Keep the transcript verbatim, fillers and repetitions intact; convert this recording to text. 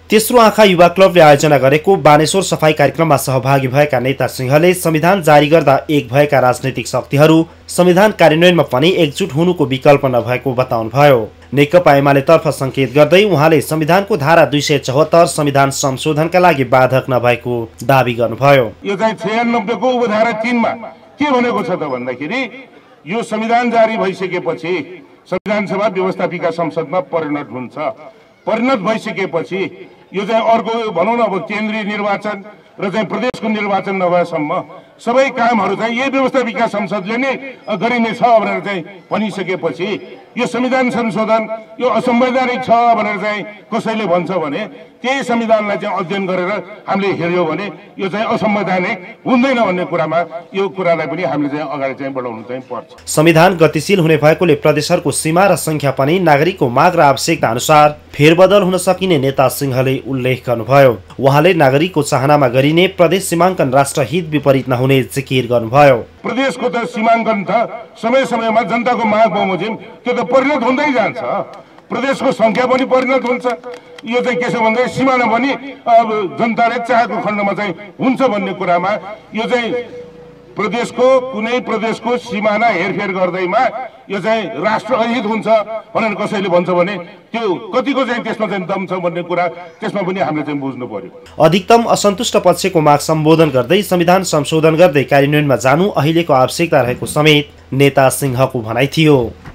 तेस्रो आँखा युवा क्लबले आयोजना गरेको बानेश्वर सफाई कार्यक्रममा सहभागी भएका नेता सिंहले संविधान जारी गर्दा एक भएका राजनैतिक शक्तिहरू संविधान कार्यान्वयनमा पनि एकजुट हुनुको विकल्प नभएको बताउनुभयो। नेकपा एमाले तर्फ संकेत गर्दै उहाँले संविधानको धारा दुई सय चौहत्तर संविधान संशोधनका लागि बाधक नभएको दावी गर्नुभयो। यो चाहिँ छयानब्बे को उपधारा तीन मा के भनेको छ त भन्दाखेरि यो संविधान जारी भइसकेपछि संविधान सभा व्यवस्थापिका संसदमा परिणत हुन्छ। परिणत भइसकेपछि यो चाहिँ अर्को भनौँ न अब केन्द्रीय निर्वाचन र चाहिँ प्रदेशको निर्वाचन नभएसम्म सबै कामहरू चाहिँ यही व्यवस्थापिका संसदले नै गरिनेछ भनेर चाहिँ भनिसकेपछि यो संविधान संशोधन यो असंवैधानिक छ भनेर चाहिँ कसैले भन्छ भने त्यही संविधानलाई चाहिँ अध्ययन गरेर हामीले हेर्यौं भने यो चाहिँ असंवैधानिक हुँदैन भन्ने कुरामा यो कुरालाई पनि हामीले चाहिँ अगाडि चाहिँ बढाउनु चाहिँ पर्छ। संविधान गतिशील हुने भएकोले प्रदेशहरूको सीमा र संख्या पनि नागरिकको माग र आवश्यकता अनुसार फेरबदल हुन सकिने नेता सिंहले उल्लेख गर्नुभयो। उहाँले नागरिकको चाहनामा गरिने प्रदेश सीमाङ्कन राष्ट्रहित विपरीत नहुने जिकिर गर्नुभयो। प्रदेशको त सीमाङ्कन त समय समयमा जनताको माग बमोजिम त्यो त परिणत हुँदै जान्छ। प्रदेशको संख्या पनि परिणत हुन्छ। यो चाहिँ के छ भन्दा सीमाना पनि अब जनताले चाहेको खण्डमा चाहिँ हुन्छ भन्ने कुरामा यो चाहिँ प्रदेशको कुनै प्रदेशको सिमाना हेरफेर गर्दैमा यो चाहिँ राष्ट्रहित हुन्छ भनेर कसैले भन्छ भने त्यो कतिको चाहिँ त्यसमा चाहिँ दम छ भन्ने कुरा त्यसमा पनि हामीले चाहिँ बुझ्नु पर्यो। अधिकतम असन्तुष्ट पक्षको माग सम्बोधन गर्दै संविधान संशोधन गर्दै कार्यान्वयनमा जानु अहिलेको आवश्यकता रहेको समेत नेता सिंहको भनाइ थियो।